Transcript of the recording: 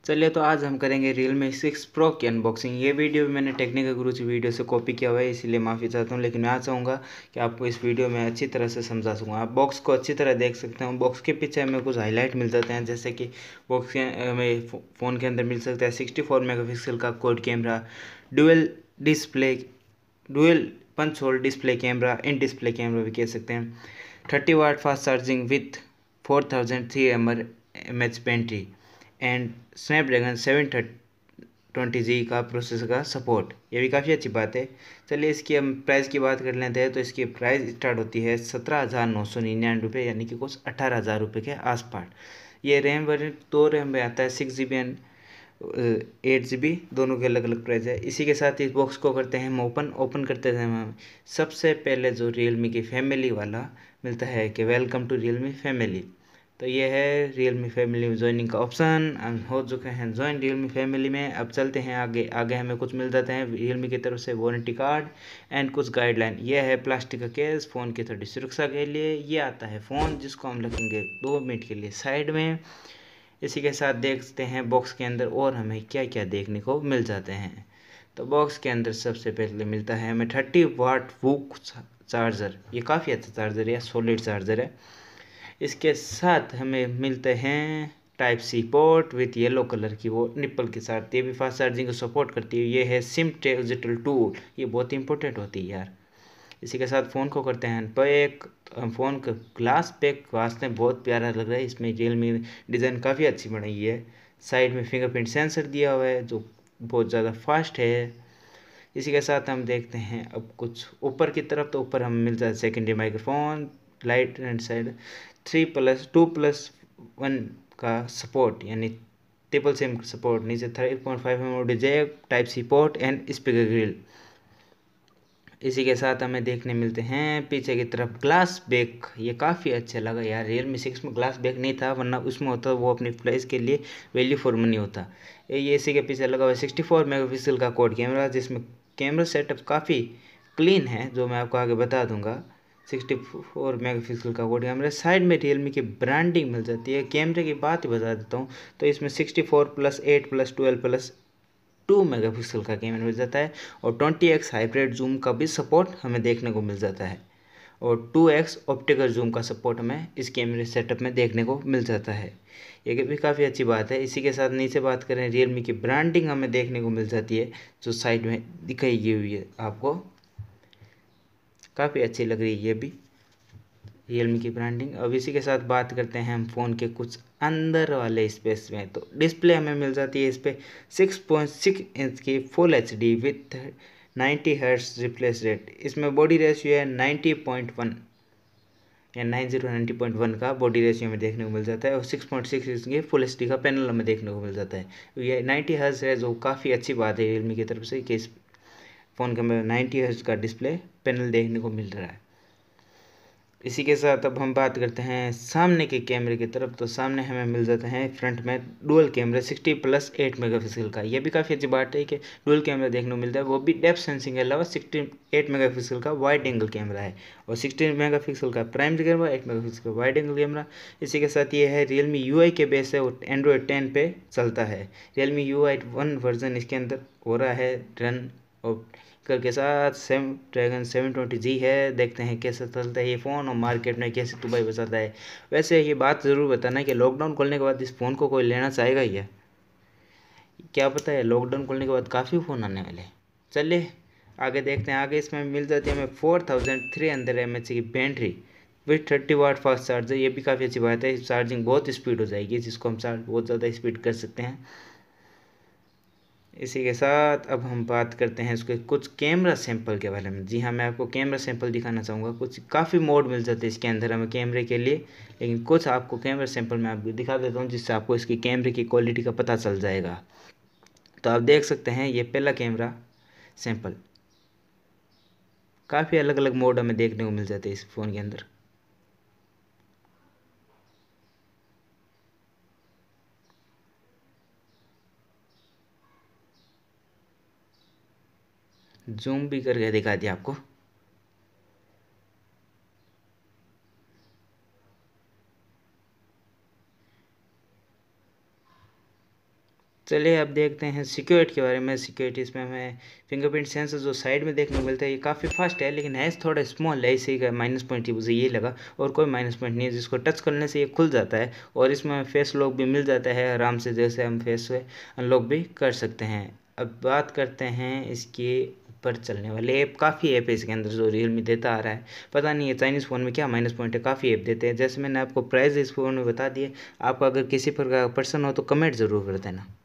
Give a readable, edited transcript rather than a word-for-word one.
चलिए तो आज हम करेंगे Realme 6 Pro की अनबॉक्सिंग। ये वीडियो भी मैंने टेक्निकल गुरु से वीडियो से कॉपी किया हुआ है, इसीलिए माफ़ी चाहता हूँ। लेकिन मैं चाहूँगा कि आपको इस वीडियो में अच्छी तरह से समझा सकूँ। आप बॉक्स को अच्छी तरह देख सकते हो। बॉक्स के पीछे हमें कुछ हाईलाइट मिल जाते हैं, जैसे कि बॉक्स के हमें फ़ोन के अंदर मिल सकता है 64 मेगापिक्सल का quad camera, dual display, dual punch hole display camera, in display camera भी कह सकते हैं, 30 watt fast charging with 4003 mAh battery and Snapdragon 720G का प्रोसेसर का सपोर्ट। ये भी काफ़ी अच्छी बात है। चलिए इसकी हम प्राइस की बात कर लेते हैं। तो इसकी प्राइस स्टार्ट होती है 17,999 यानी कि कुछ 18,000 के आसपास। ये रैम वेरिएंट 2 रैम में आता है, 6GB एंड 8GB, दोनों के अलग अलग प्राइस है। इसी के साथ इस बॉक्स को करते हैं हम ओपन करते हैं हम सबसे पहले जो रियलमी की फैमिली वाला मिलता है कि वेलकम टू रियलमी फैमिली। तो ये है रियलमी फैमिली में ज्वाइनिंग का ऑप्शन। हम हो चुके हैं ज्वाइन रियलमी फैमिली में। अब चलते हैं आगे। आगे हमें कुछ मिल जाते हैं रियलमी की तरफ से वारंटी कार्ड एंड कुछ गाइडलाइन। ये है प्लास्टिक का केस फ़ोन की थोड़ी सुरक्षा के लिए। ये आता है फ़ोन जिसको हम रखेंगे 2 मिनट के लिए साइड में। इसी के साथ देखते हैं बॉक्स के अंदर और हमें क्या क्या देखने को मिल जाते हैं। तो बॉक्स के अंदर सबसे पहले मिलता है हमें 30 वाट वूक चार्जर। ये काफ़ी अच्छा चार्जर है, सॉलिड चार्जर है। इसके साथ हमें मिलते हैं type C port with yellow colour की वो निप्पल के साथ। ये भी फास्ट चार्जिंग को सपोर्ट करती है। ये है सिम डिजिटल टूल, ये बहुत इंपॉर्टेंट होती है यार। इसी के साथ फ़ोन को करते हैं पैक। फ़ोन का ग्लास पैक वास्तव में बहुत प्यारा लग रहा है। इसमें रियलमी डिज़ाइन काफ़ी अच्छी बनाई है। साइड में फिंगरप्रिंट सेंसर दिया हुआ है जो बहुत ज़्यादा फास्ट है। इसी के साथ हम देखते हैं अब कुछ ऊपर की तरफ। तो ऊपर हमें मिलता है secondary microphone, right hand side 3+2+1 का सपोर्ट यानी ट्रिपल सिम सपोर्ट। नीचे 3.5mm jack, type C port and speaker grille. इसी के साथ हमें देखने मिलते हैं पीछे की तरफ ग्लास बैक। ये काफ़ी अच्छा लगा यार। रियलमी 6 में ग्लास बैक नहीं था, वरना उसमें होता वो अपनी प्राइस के लिए वैल्यू फॉर मनी होता। ये इसी के पीछे लगा हुआ है 64 मेगापिक्सल का क्वाड कैमरा, जिसमें कैमरा सेटअप काफ़ी क्लीन है, जो मैं आपको आगे बता दूंगा। 64 मेगापिक्सल का क्वाड कैमरा। साइड में रियलमी की ब्रांडिंग मिल जाती है। कैमरे की बात ही बता देता हूँ। तो इसमें 64+8+12+2 मेगापिक्सल का कैमरा मिल जाता है और 20x हाइब्रिड जूम का भी सपोर्ट हमें देखने को मिल जाता है और 2x ऑप्टिकल जूम का सपोर्ट हमें इस कैमरे सेटअप में देखने को मिल जाता है। ये भी काफ़ी अच्छी बात है। इसी के साथ नीचे बात करें, रियलमी की ब्रांडिंग हमें देखने को मिल जाती है जो साइड में दिखाई गई हुई है आपको, काफ़ी अच्छी लग रही है ये भी रियलमी की ब्रांडिंग। अब इसी के साथ बात करते हैं हम फ़ोन के कुछ अंदर वाले स्पेस में। तो डिस्प्ले हमें मिल जाती है इस पर 6.6 इंच की full HD with 90 hertz refresh rate. इसमें बॉडी रेशियो है 90.1 या 90 का बॉडी रेशियो में देखने को मिल जाता है और 6.6 इंच की फुल HD का पैनल हमें देखने को मिल जाता है। तो ये 90 हर्ट्ज है, जो काफ़ी अच्छी बात है रियलमी की तरफ से कि इस फ़ोन के हमें 90 हर्ट्ज का डिस्प्ले पैनल देखने को मिल रहा है। इसी के साथ अब हम बात करते हैं सामने के कैमरे की तरफ। तो सामने हमें मिल जाता है फ्रंट में डुअल कैमरा 60+8 मेगापिक्सल का। ये भी काफ़ी अच्छी बात है कि डुअल कैमरा देखने को मिलता है, वो भी डेप्थ सेंसिंग के अलावा 68 मेगापिक्सल का वाइड एंगल कैमरा है और 16 मेगापिक्सल का प्राइमरी कैमरा, 8 मेगापिक्सल का वाइड एंगल कैमरा। इसी के साथ ये है रियलमी UI के बेस है और एंड्रॉयड 10 पे चलता है। रियलमी UI 1 वर्जन इसके अंदर हो रहा है रन और के साथ स्नैपड्रैगन 720G है। देखते हैं कैसे चलता है ये फ़ोन और मार्केट में कैसे दुबई बचाता है। वैसे ये बात ज़रूर बताना कि लॉकडाउन खोलने के बाद इस फ़ोन को कोई लेना चाहेगा ही है, क्या पता है लॉकडाउन खोलने के बाद काफ़ी फ़ोन आने वाले। चलिए आगे देखते हैं। आगे इसमें मिल जाती है हमें 4300 mAh की battery with 30 watt fast charger. ये भी काफ़ी अच्छी बात है। चार्जिंग बहुत स्पीड हो जाएगी, जिसको हम चार्ज बहुत ज़्यादा स्पीड कर सकते हैं। इसी के साथ अब हम बात करते हैं इसके कुछ कैमरा सैंपल के बारे में। जी हाँ, मैं आपको कैमरा सैंपल दिखाना चाहूँगा। कुछ काफ़ी मोड मिल जाते हैं इसके अंदर हमें कैमरे के लिए, लेकिन कुछ आपको कैमरा सैंपल मैं आपको दिखा देता हूँ जिससे आपको इसकी कैमरे की क्वालिटी का पता चल जाएगा। तो आप देख सकते हैं ये पहला कैमरा सैंपल। काफ़ी अलग अलग मोड हमें देखने को मिल जाते हैं इस फ़ोन के अंदर। जूम भी करके दिखा दिया आपको। चलिए अब देखते हैं सिक्योरिटी के बारे में। सिक्योरिटी इसमें हमें फिंगरप्रिंट सेंसर जो साइड में देखने को मिलता है ये काफ़ी फास्ट है, लेकिन है थोड़ा स्मॉल है, इसी का माइनस पॉइंट मुझे ये लगा, और कोई माइनस पॉइंट नहीं है। जिसको टच करने से ये खुल जाता है और इसमें फेस लॉक भी मिल जाता है आराम से, जैसे हम फेस अनलॉक भी कर सकते हैं। अब बात करते हैं इसके ऊपर चलने वाले ऐप। काफ़ी ऐप है इसके अंदर जो रियलमी देता आ रहा है, पता नहीं है चाइनीज़ फ़ोन में क्या माइनस पॉइंट है, काफ़ी ऐप देते हैं। जैसे मैंने आपको प्राइस इस फ़ोन में बता दिए। आपको अगर किसी प्रकार का प्रश्न हो तो कमेंट ज़रूर कर देना।